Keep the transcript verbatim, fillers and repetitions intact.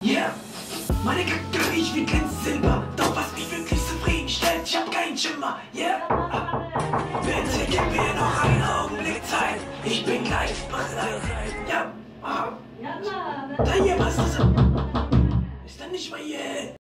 Yeah, meine Kacke riecht wie kein Silber. Doch was mich wirklich zufriedenstellt, ich hab keinen Schimmer. Yeah, bitte gib mir noch einen Augenblick Zeit. Ich bin gleich bereit. Ja, ah. Da hier, was ist das? Ist dann nicht mal hier.